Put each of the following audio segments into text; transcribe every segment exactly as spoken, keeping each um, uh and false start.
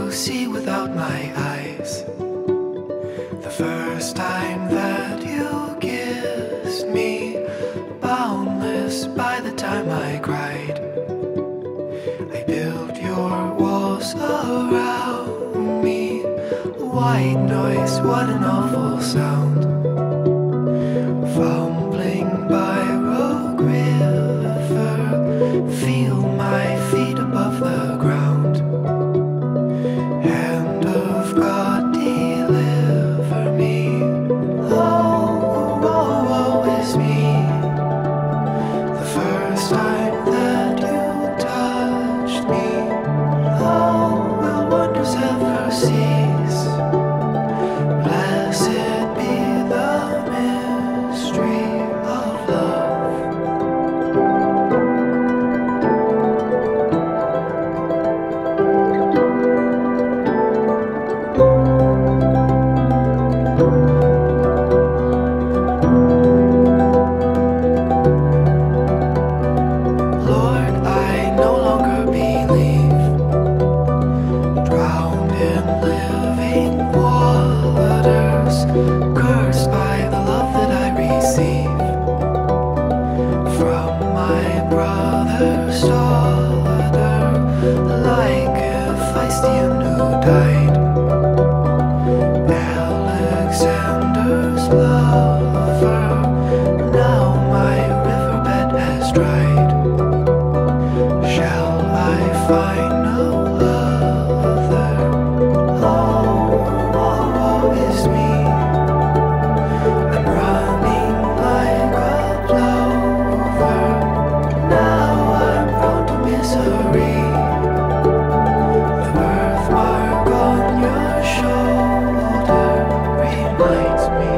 to see without my eyes. The first time that you kissed me, boundless by the time I cried. I built your walls around me. White noise, what an awful sound. Fumbling by Rogue River, feel my feet above the ground. Hand of God, deliver me. Oh, woe, woe is me. The first time that you touched me, oh, will wonders ever cease? Blessed be the mystery of love. Lord, I no longer believe, drowned in living waters, cursed by the love that I receive from my brother's daughter, like Hephaestion who died. Alexander's lover, now my riverbed has dried. Shall I find no other? Oh, woe, woe is me. I'm running like a plover. Now I'm prone to misery. The birthmark on your shoulder reminds me.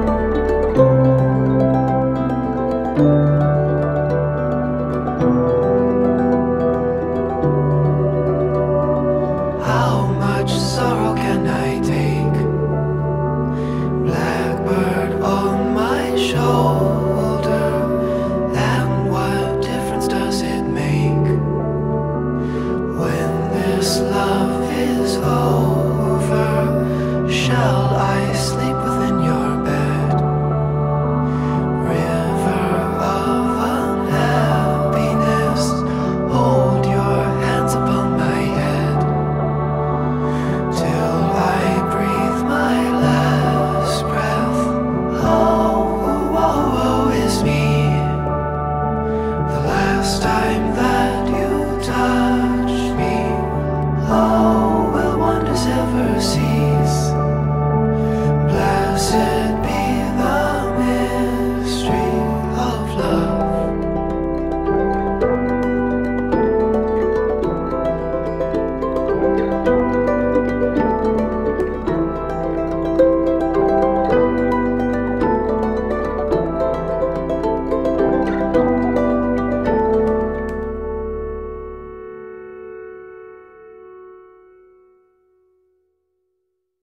Thank you.